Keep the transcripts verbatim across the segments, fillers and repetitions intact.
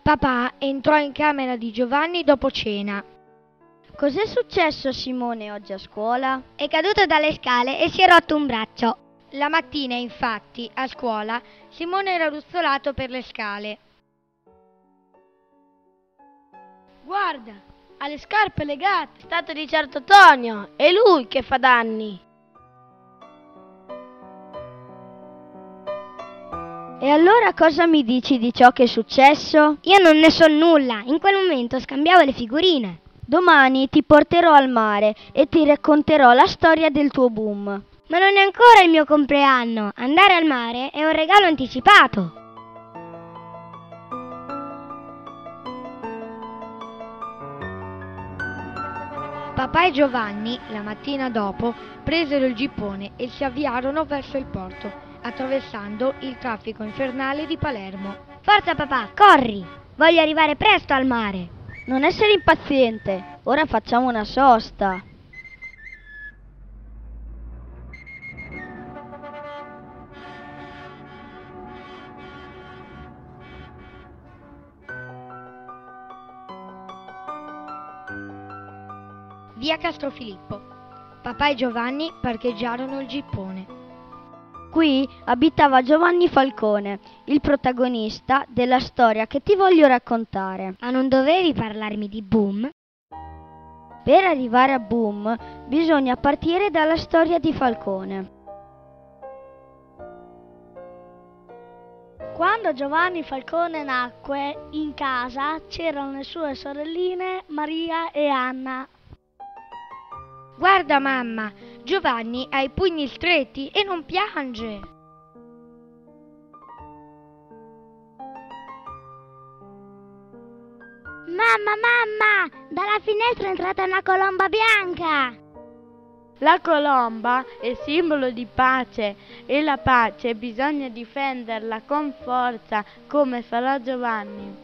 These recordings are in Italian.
Papà entrò in camera di Giovanni dopo cena. Cos'è successo a Simone oggi a scuola? È caduto dalle scale e si è rotto un braccio. La mattina, infatti, a scuola, Simone era ruzzolato per le scale. Guarda, ha le scarpe legate. È stato di certo Tonio, è lui che fa danni. E allora cosa mi dici di ciò che è successo? Io non ne so nulla, in quel momento scambiavo le figurine. Domani ti porterò al mare e ti racconterò la storia del tuo boom. Ma non è ancora il mio compleanno, andare al mare è un regalo anticipato. Papà e Giovanni, la mattina dopo, presero il gippone e si avviarono verso il porto, attraversando il traffico infernale di Palermo. Forza papà, corri! Voglio arrivare presto al mare. Non essere impaziente, ora facciamo una sosta. Via Castrofilippo. Papà e Giovanni parcheggiarono il gippone. Qui abitava Giovanni Falcone, il protagonista della storia che ti voglio raccontare. Ma non dovevi parlarmi di boom? Per arrivare a boom bisogna partire dalla storia di Falcone. Quando Giovanni Falcone nacque, in casa c'erano le sue sorelline Maria e Anna. Guarda mamma, Giovanni ha i pugni stretti e non piange. Mamma, mamma, dalla finestra è entrata una colomba bianca. La colomba è simbolo di pace e la pace bisogna difenderla con forza, come farà Giovanni.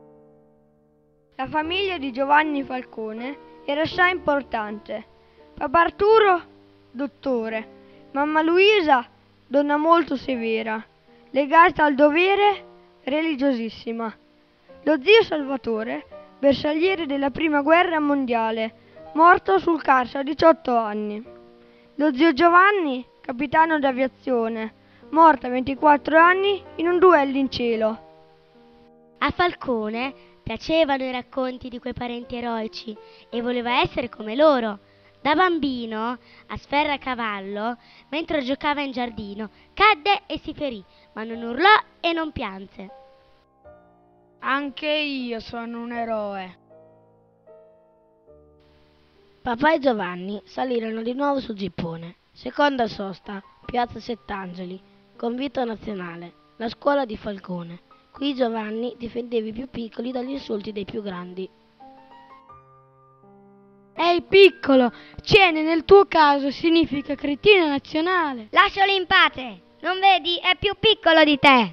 La famiglia di Giovanni Falcone era assai importante. Papà Arturo, dottore, mamma Luisa, donna molto severa, legata al dovere, religiosissima. Lo zio Salvatore, bersagliere della prima guerra mondiale, morto sul Carso a diciotto anni. Lo zio Giovanni, capitano d'aviazione, morto a ventiquattro anni in un duello in cielo. A Falcone piacevano i racconti di quei parenti eroici e voleva essere come loro. Da bambino, a Sferracavallo, mentre giocava in giardino, cadde e si ferì, ma non urlò e non pianse. Anche io sono un eroe. Papà e Giovanni salirono di nuovo sul gippone. Seconda sosta, piazza Sett'Angeli, convito nazionale, la scuola di Falcone. Qui Giovanni difendeva i più piccoli dagli insulti dei più grandi. Ehi piccolo, cene nel tuo caso significa cretino nazionale. Lascialo in pace, non vedi? È più piccolo di te.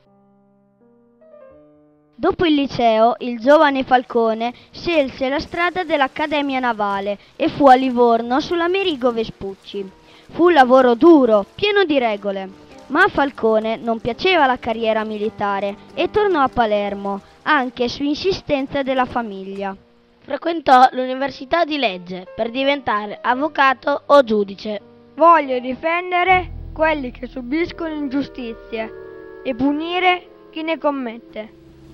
Dopo il liceo, il giovane Falcone scelse la strada dell'Accademia Navale e fu a Livorno sull'Amerigo Vespucci. Fu un lavoro duro, pieno di regole, ma a Falcone non piaceva la carriera militare e tornò a Palermo, anche su insistenza della famiglia. Frequentò l'università di legge per diventare avvocato o giudice. Voglio difendere quelli che subiscono ingiustizie e punire chi ne commette.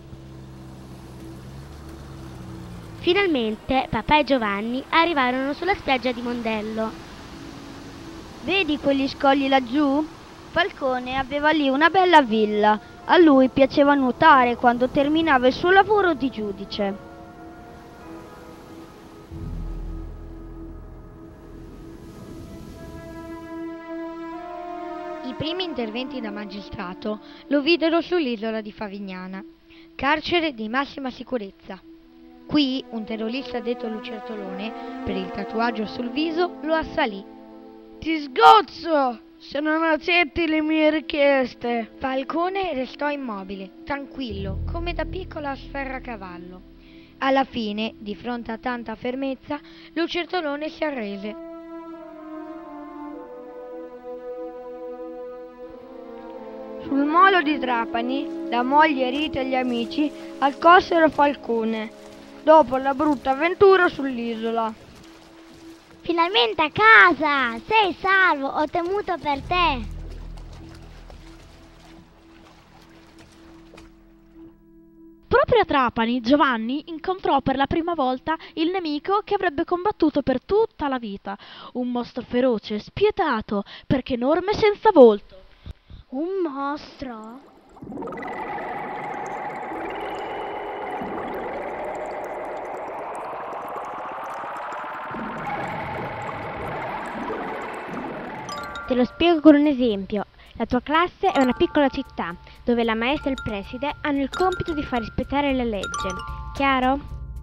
Finalmente papà e Giovanni arrivarono sulla spiaggia di Mondello. Vedi quegli scogli laggiù? Falcone aveva lì una bella villa. A lui piaceva nuotare quando terminava il suo lavoro di giudice. I primi interventi da magistrato lo videro sull'isola di Favignana, carcere di massima sicurezza. Qui un terrorista detto Lucertolone, per il tatuaggio sul viso, lo assalì. Ti sgozzo se non accetti le mie richieste. Falcone restò immobile, tranquillo, come da piccolo a Sferracavallo. Alla fine, di fronte a tanta fermezza, Lucertolone si arrese. Sul molo di Trapani, la moglie Rita e gli amici accolsero Falcone, dopo la brutta avventura sull'isola. Finalmente a casa! Sei salvo, ho temuto per te! Proprio a Trapani, Giovanni incontrò per la prima volta il nemico che avrebbe combattuto per tutta la vita, un mostro feroce, spietato, perché enorme e senza volto. Un mostro? Te lo spiego con un esempio. La tua classe è una piccola città, dove la maestra e il preside hanno il compito di far rispettare la legge. Chiaro?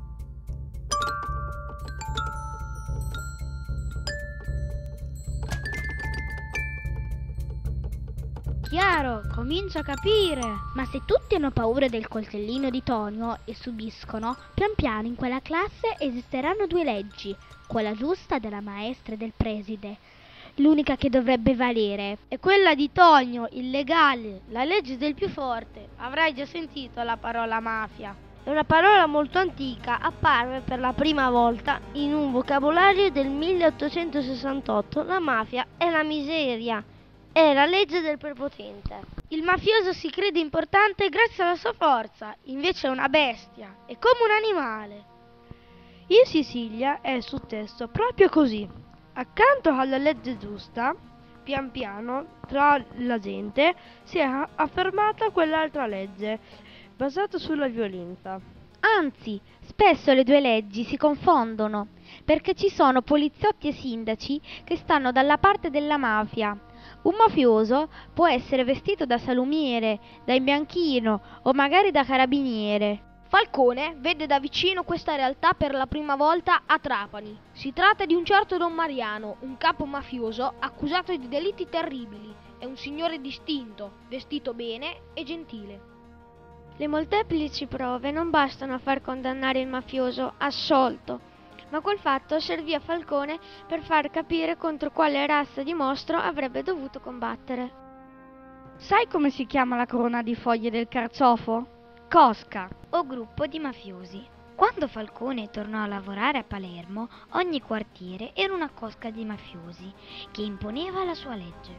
Chiaro, comincio a capire. Ma se tutti hanno paura del coltellino di Tonio e subiscono, pian piano in quella classe esisteranno due leggi, quella giusta della maestra e del preside. L'unica che dovrebbe valere È quella di Tonio, illegale, la legge del più forte. Avrai già sentito la parola mafia. È una parola molto antica, apparve per la prima volta in un vocabolario del milleottocentosessantotto. La mafia è la miseria, è la legge del prepotente. Il mafioso si crede importante grazie alla sua forza, invece è una bestia, è come un animale. In Sicilia è successo proprio così. Accanto alla legge giusta, pian piano, tra la gente, si è affermata quell'altra legge, basata sulla violenza. Anzi, spesso le due leggi si confondono, perché ci sono poliziotti e sindaci che stanno dalla parte della mafia. Un mafioso può essere vestito da salumiere, da imbianchino o magari da carabiniere. Falcone vede da vicino questa realtà per la prima volta a Trapani. Si tratta di un certo Don Mariano, un capo mafioso accusato di delitti terribili. È un signore distinto, vestito bene e gentile. Le molteplici prove non bastano a far condannare il mafioso assolto, ma quel fatto servì a Falcone per far capire contro quale razza di mostro avrebbe dovuto combattere. Sai come si chiama la corona di foglie del carciofo? Cosca, o gruppo di mafiosi. Quando Falcone tornò a lavorare a Palermo, ogni quartiere era una cosca di mafiosi che imponeva la sua legge.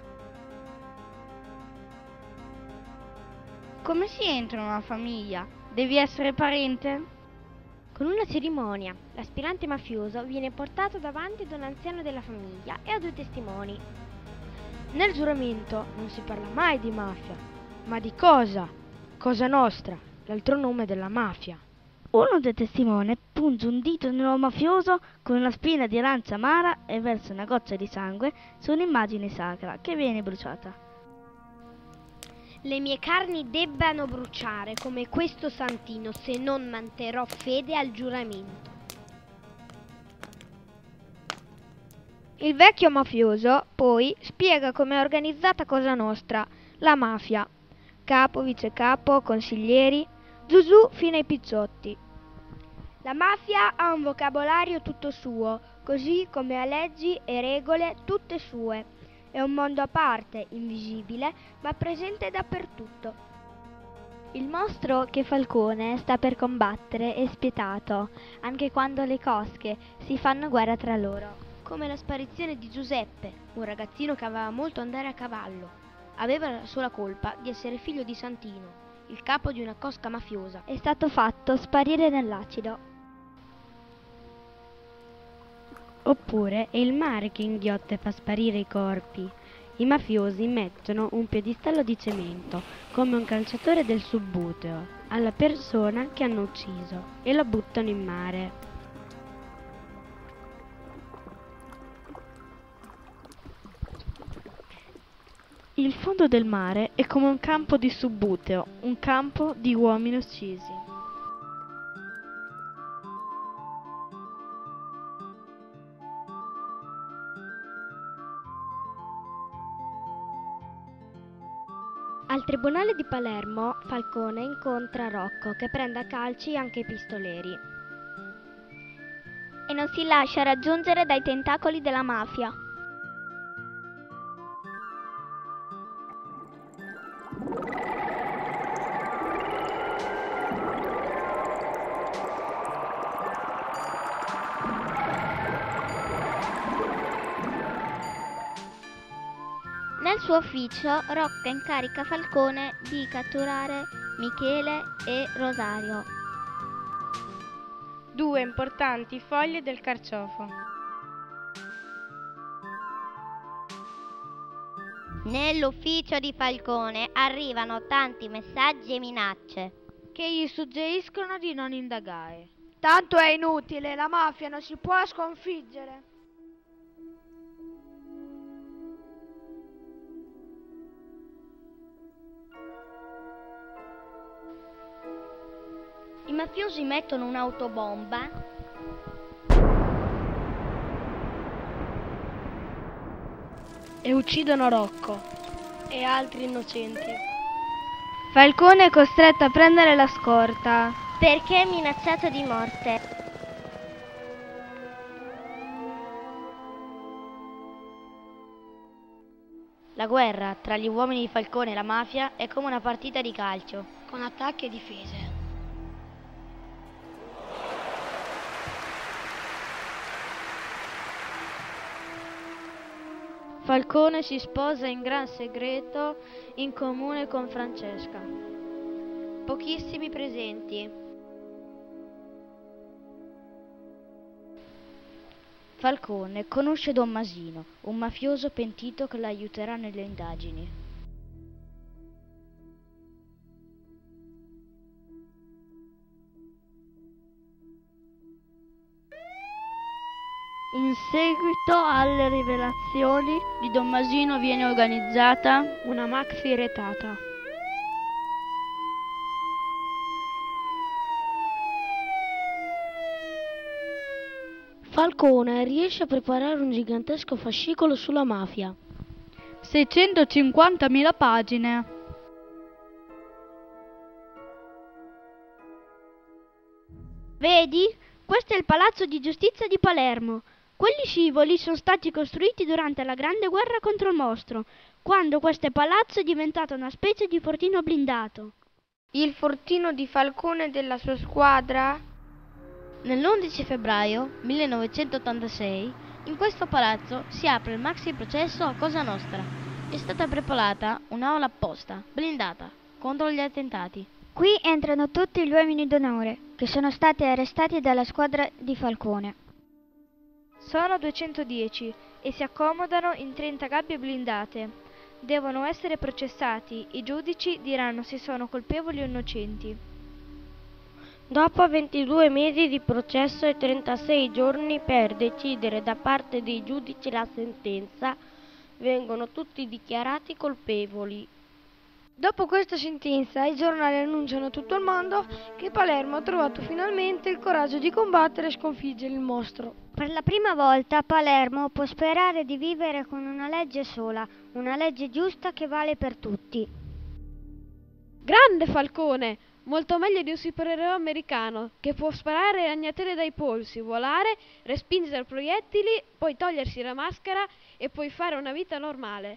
Come si entra in una famiglia? Devi essere parente? Con una cerimonia, l'aspirante mafioso viene portato davanti ad un anziano della famiglia e a due testimoni. Nel giuramento non si parla mai di mafia, ma di cosa? Cosa nostra, l'altro nome della mafia. Uno dei testimoni punge un dito nel mafioso con una spina di arancia amara e versa una goccia di sangue su un'immagine sacra che viene bruciata. Le mie carni debbano bruciare come questo santino se non manterrò fede al giuramento. Il vecchio mafioso poi spiega come è organizzata Cosa Nostra, la mafia. Capo, vicecapo, consiglieri, Gesù fino ai pizziotti. La mafia ha un vocabolario tutto suo, così come ha leggi e regole tutte sue. È un mondo a parte, invisibile, ma presente dappertutto. Il mostro che Falcone sta per combattere è spietato, anche quando le cosche si fanno guerra tra loro. Come la sparizione di Giuseppe, un ragazzino che aveva molto andare a cavallo. Aveva la sola colpa di essere figlio di Santino, il capo di una cosca mafiosa. È stato fatto sparire nell'acido. Oppure è il mare che inghiotte e fa sparire i corpi. I mafiosi mettono un piedistallo di cemento, come un calciatore del subbuteo, alla persona che hanno ucciso e lo buttano in mare. Il fondo del mare è come un campo di subbuteo, un campo di uomini uccisi. Al tribunale di Palermo, Falcone incontra Rocco che prende a calci anche i pistoleri. E non si lascia raggiungere dai tentacoli della mafia. Nel suo ufficio Rocco incarica Falcone di catturare Michele e Rosario, due importanti foglie del carciofo. Nell'ufficio di Falcone arrivano tanti messaggi e minacce che gli suggeriscono di non indagare. Tanto è inutile, la mafia non si può sconfiggere. I mafiosi mettono un'autobomba e uccidono Rocco e altri innocenti. Falcone è costretto a prendere la scorta perché è minacciato di morte. La guerra tra gli uomini di Falcone e la mafia è come una partita di calcio, con attacchi e difese. Falcone si sposa in gran segreto in comune con Francesca. Pochissimi presenti. Falcone conosce Don Masino, un mafioso pentito che lo aiuterà nelle indagini. In seguito alle rivelazioni di Don Masino viene organizzata una maxi retata. Falcone riesce a preparare un gigantesco fascicolo sulla mafia. seicentocinquantamila pagine. Vedi? Questo è il Palazzo di Giustizia di Palermo. Quelli scivoli sono stati costruiti durante la Grande Guerra contro il mostro, quando questo palazzo è diventato una specie di fortino blindato. Il fortino di Falcone e della sua squadra? Nell'undici febbraio millenovecentottantasei in questo palazzo si apre il maxi processo a Cosa Nostra. È stata preparata un'aula apposta, blindata, contro gli attentati. Qui entrano tutti gli uomini d'onore che sono stati arrestati dalla squadra di Falcone. Sono duecentodieci e si accomodano in trenta gabbie blindate. Devono essere processati, i giudici diranno se sono colpevoli o innocenti. Dopo ventidue mesi di processo e trentasei giorni per decidere da parte dei giudici la sentenza, vengono tutti dichiarati colpevoli. Dopo questa sentenza, i giornali annunciano a tutto il mondo che Palermo ha trovato finalmente il coraggio di combattere e sconfiggere il mostro. Per la prima volta Palermo può sperare di vivere con una legge sola, una legge giusta che vale per tutti. Grande Falcone! Molto meglio di un supereroe americano che può sparare ragnatele dai polsi, volare, respingere proiettili, poi togliersi la maschera e poi fare una vita normale.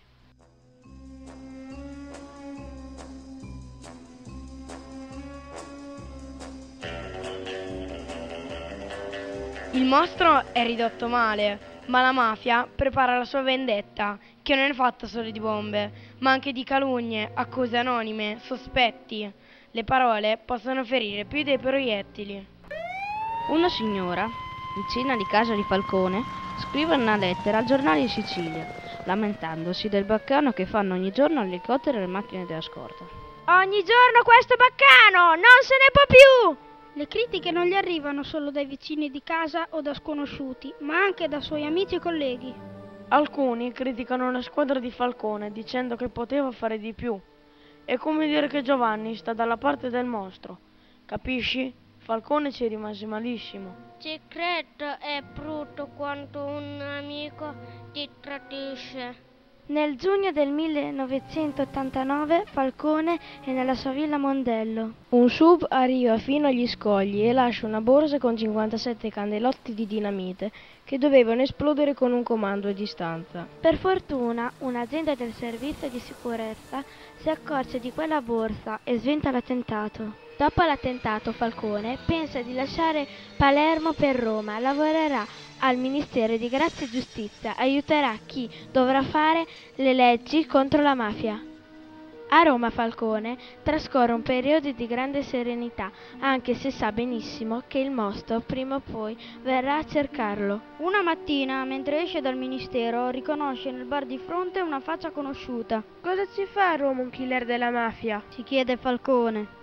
Il mostro è ridotto male, ma la mafia prepara la sua vendetta, che non è fatta solo di bombe, ma anche di calunnie, accuse anonime, sospetti. Le parole possono ferire più dei proiettili. Una signora, vicina di casa di Falcone, scrive una lettera al giornale in Sicilia, lamentandosi del baccano che fanno ogni giorno elicotteri e le macchine della scorta. Ogni giorno questo baccano! Non se ne può più! Le critiche non gli arrivano solo dai vicini di casa o da sconosciuti, ma anche da suoi amici e colleghi. Alcuni criticano la squadra di Falcone dicendo che poteva fare di più. È come dire che Giovanni sta dalla parte del mostro. Capisci? Falcone ci rimase malissimo. Ci credo, è brutto quando un amico ti tradisce. Nel giugno del millenovecentottantanove Falcone è nella sua villa Mondello. Un sub arriva fino agli scogli e lascia una borsa con cinquantasette candelotti di dinamite che dovevano esplodere con un comando a distanza. Per fortuna un agente del servizio di sicurezza si accorge di quella borsa e sventa l'attentato. Dopo l'attentato, Falcone pensa di lasciare Palermo per Roma, lavorerà al Ministero di Grazia e Giustizia, aiuterà chi dovrà fare le leggi contro la mafia. A Roma Falcone trascorre un periodo di grande serenità, anche se sa benissimo che il mostro prima o poi verrà a cercarlo. Una mattina, mentre esce dal ministero, riconosce nel bar di fronte una faccia conosciuta. Cosa ci fa a Roma un killer della mafia? Si chiede Falcone.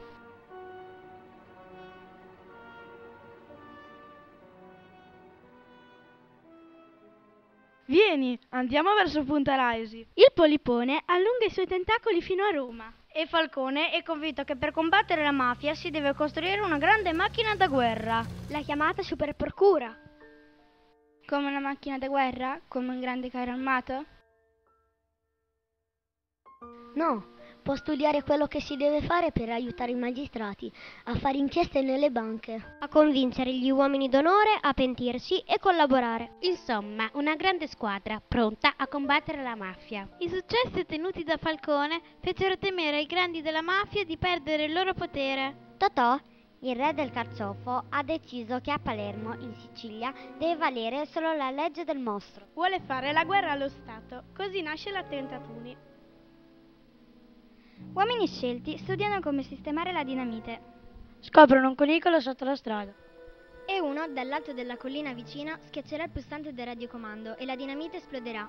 Vieni, andiamo verso Punta Raisi. Il polipone allunga i suoi tentacoli fino a Roma. E Falcone è convinto che per combattere la mafia si deve costruire una grande macchina da guerra. La chiamata super procura. Come una macchina da guerra? Come un grande carro armato? No, può studiare quello che si deve fare per aiutare i magistrati a fare inchieste nelle banche, a convincere gli uomini d'onore a pentirsi e collaborare. Insomma, una grande squadra pronta a combattere la mafia. I successi ottenuti da Falcone fecero temere ai grandi della mafia di perdere il loro potere. Totò, il re del Carciofo, ha deciso che a Palermo, in Sicilia, deve valere solo la legge del mostro. Vuole fare la guerra allo Stato, così nasce l'attentatuni. Uomini scelti studiano come sistemare la dinamite. Scoprono un cunicolo sotto la strada. E uno, dall'alto della collina vicina, schiaccerà il pulsante del radiocomando e la dinamite esploderà.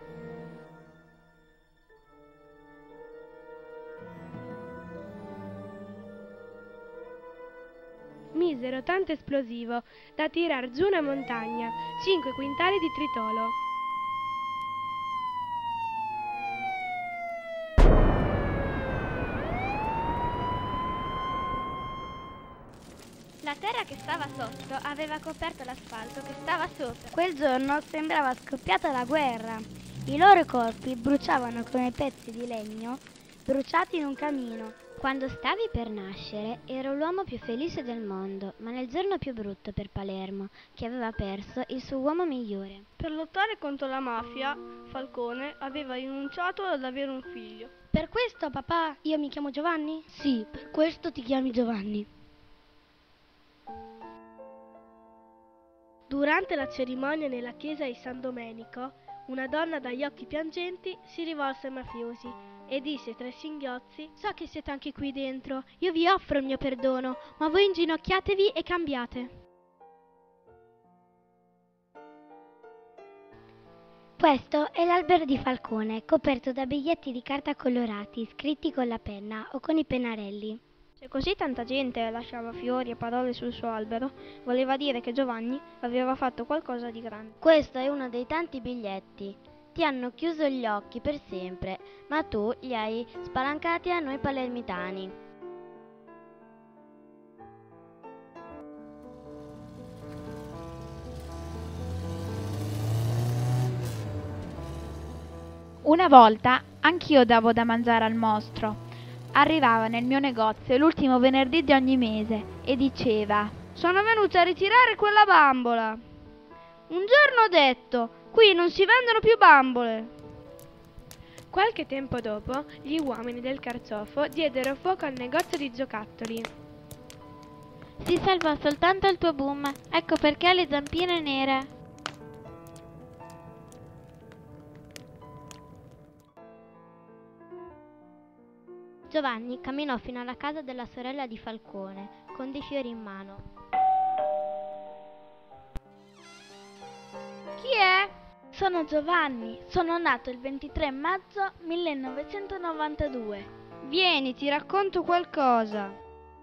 Misero tanto esplosivo da tirar giù una montagna, cinque quintali di tritolo. La terra che stava sotto aveva coperto l'asfalto che stava sopra. Quel giorno sembrava scoppiata la guerra. I loro corpi bruciavano come pezzi di legno bruciati in un camino. Quando stavi per nascere ero l'uomo più felice del mondo, ma nel giorno più brutto per Palermo, che aveva perso il suo uomo migliore. Per lottare contro la mafia, Falcone aveva rinunciato ad avere un figlio. Per questo, papà, io mi chiamo Giovanni? Sì, per questo ti chiami Giovanni. Durante la cerimonia nella chiesa di San Domenico, una donna dagli occhi piangenti si rivolse ai mafiosi e disse tra i singhiozzi: so che siete anche qui dentro, io vi offro il mio perdono, ma voi inginocchiatevi e cambiate. Questo è l'albero di Falcone, coperto da biglietti di carta colorati, scritti con la penna o con i pennarelli. Se così tanta gente lasciava fiori e parole sul suo albero, voleva dire che Giovanni aveva fatto qualcosa di grande. Questo è uno dei tanti biglietti. Ti hanno chiuso gli occhi per sempre, ma tu li hai spalancati a noi palermitani. Una volta anch'io davo da mangiare al mostro. Arrivava nel mio negozio l'ultimo venerdì di ogni mese e diceva: sono venuta a ritirare quella bambola. Un giorno ho detto: qui non si vendono più bambole. Qualche tempo dopo, gli uomini del Carciofo diedero fuoco al negozio di giocattoli. Si salva soltanto il tuo boom, ecco perché ha le zampine nere. Giovanni camminò fino alla casa della sorella di Falcone, con dei fiori in mano. Chi è? Sono Giovanni, sono nato il ventitré maggio millenovecentonovantadue. Vieni, ti racconto qualcosa.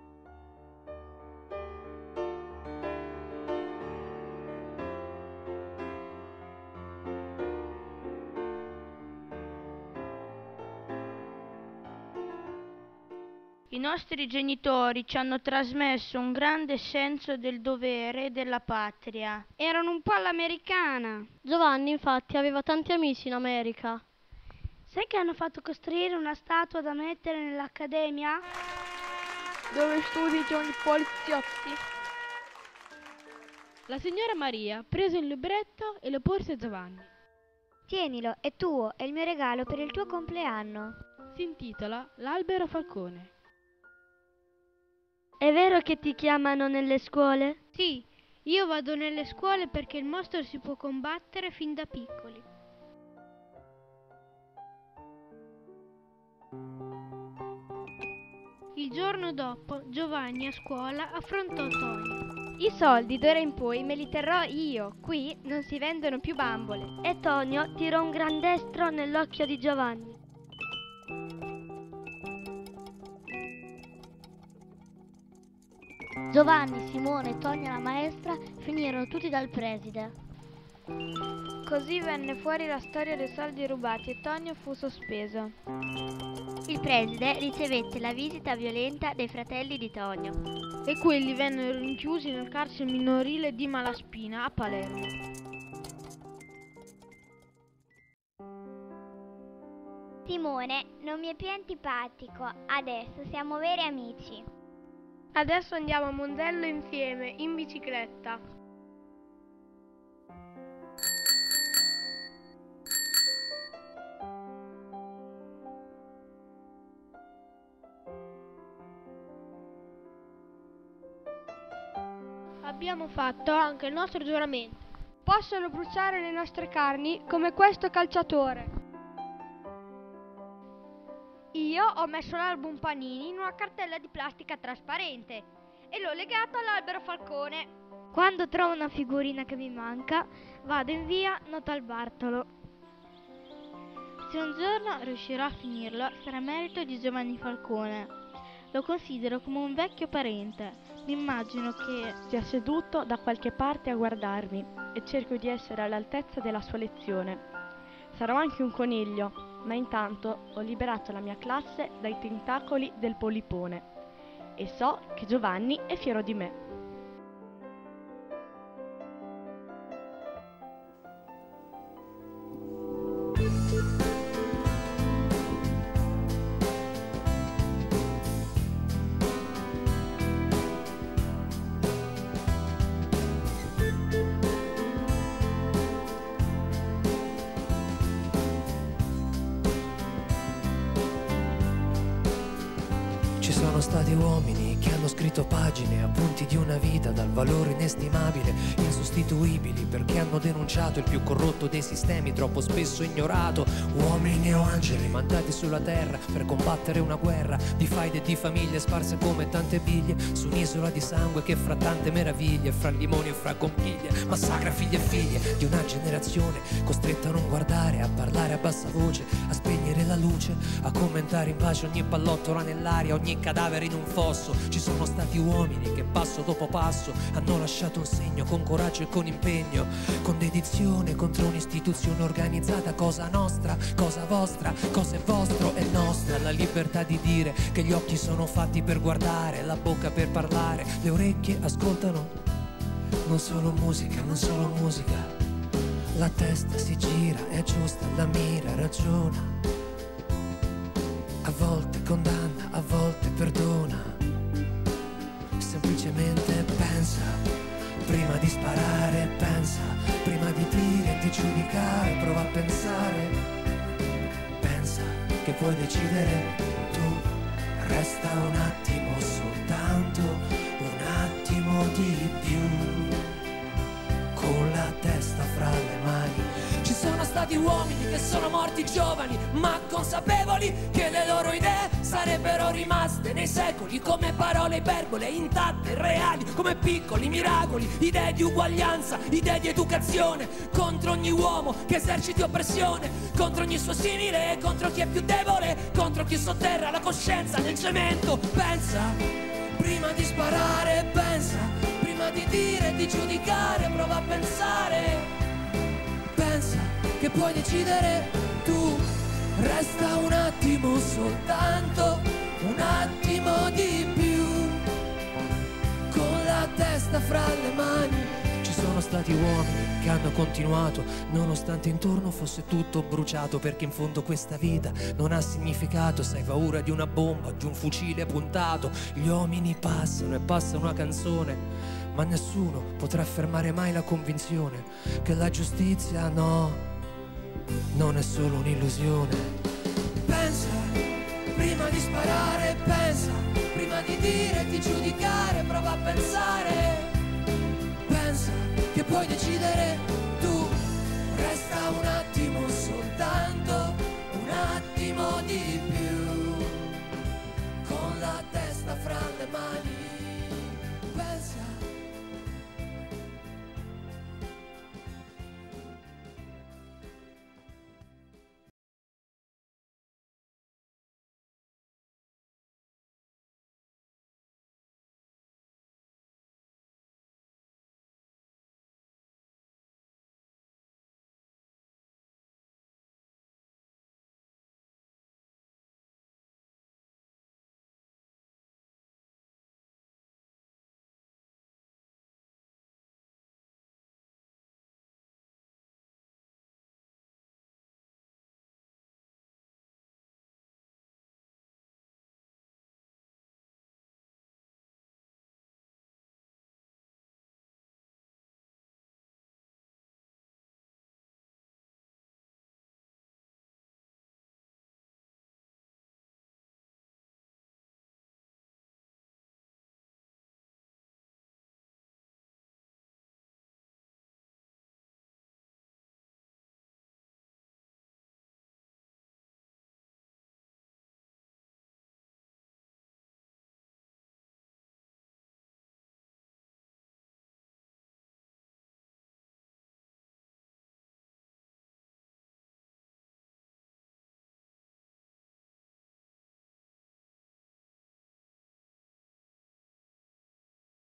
I nostri genitori ci hanno trasmesso un grande senso del dovere e della patria. Erano un po' all'americana. Giovanni, infatti, aveva tanti amici in America. Sai che hanno fatto costruire una statua da mettere nell'accademia? Dove studiano i poliziotti? La signora Maria prese il libretto e lo porse a Giovanni. Tienilo, è tuo, è il mio regalo per il tuo compleanno. Si intitola L'albero Falcone. È vero che ti chiamano nelle scuole? Sì, io vado nelle scuole perché il mostro si può combattere fin da piccoli. Il giorno dopo, Giovanni a scuola affrontò Tonio. I soldi d'ora in poi me li terrò io, qui non si vendono più bambole. E Tonio tirò un gran destro nell'occhio di Giovanni. Giovanni, Simone, Tonio e la maestra finirono tutti dal preside. Così venne fuori la storia dei soldi rubati e Tonio fu sospeso. Il preside ricevette la visita violenta dei fratelli di Tonio. E quelli vennero rinchiusi nel carcere minorile di Malaspina a Palermo. Simone non mi è più antipatico, adesso siamo veri amici. Adesso andiamo a Mondello insieme, in bicicletta. Abbiamo fatto anche il nostro giuramento. Possono bruciare le nostre carni come questo calciatore. Io ho messo l'album Panini in una cartella di plastica trasparente e l'ho legato all'albero Falcone. Quando trovo una figurina che mi manca, vado in via Notalbartolo. Se un giorno riuscirò a finirlo, sarà merito di Giovanni Falcone. Lo considero come un vecchio parente. Mi immagino che sia seduto da qualche parte a guardarmi e cerco di essere all'altezza della sua lezione. Sarò anche un coniglio, ma intanto ho liberato la mia classe dai tentacoli del polipone e so che Giovanni è fiero di me. Sono stati uomini che hanno scritto pagine, appunti di una vita dal valore inestimabile, insostituibili, perché hanno denunciato il più corrotto dei sistemi, troppo spesso ignorato. Uomini o angeli mandati sulla terra per combattere una guerra di faide e di famiglie sparse come tante biglie su un'isola di sangue che fra tante meraviglie, fra limoni e fra conchiglie, massacra figli e figlie di una generazione costretta a non guardare, a parlare a bassa voce, a spegnere la luce, a commentare in pace ogni pallottola nell'aria, ogni cadavere in un fosso. Ci sono stati uomini che passo dopo passo hanno lasciato un segno con coraggio e con impegno, con dedizione contro un'istituzione organizzata, cosa nostra, cosa vostra, cosa è vostro è nostra. La libertà di dire che gli occhi sono fatti per guardare, la bocca per parlare, le orecchie ascoltano non solo musica, non solo musica, la testa si gira, è giusta, la mira, ragiona, a volte condanna, a volte perdona. Semplicemente pensa, prima di sparare pensa, prima di dire e di giudicare, prova a pensare. Pensa che puoi decidere tu, resta un attimo soltanto, un attimo di più, con la testa fra le mani. Ci sono stati uomini che sono morti giovani, ma consapevoli che le loro idee sarebbero rimaste nei secoli come parole iperbole intatte, reali, come piccoli miracoli, idee di uguaglianza, idee di educazione, contro ogni uomo che eserciti oppressione, contro ogni suo simile, contro chi è più debole, contro chi sotterra la coscienza nel cemento. Pensa, prima di sparare pensa, prima di dire e di giudicare, prova a pensare. Pensa che puoi decidere tu, resta un attimo soltanto, un attimo di più, con la testa fra le mani. Ci sono stati uomini che hanno continuato nonostante intorno fosse tutto bruciato, perché in fondo questa vita non ha significato se hai paura di una bomba, di un fucile puntato. Gli uomini passano e passa una canzone, ma nessuno potrà fermare mai la convinzione che la giustizia no, non è solo un'illusione. Pensa, prima di sparare pensa, prima di dire, di giudicare, prova a pensare. Pensa che puoi decidere tu. Resta un attimo, soltanto un attimo di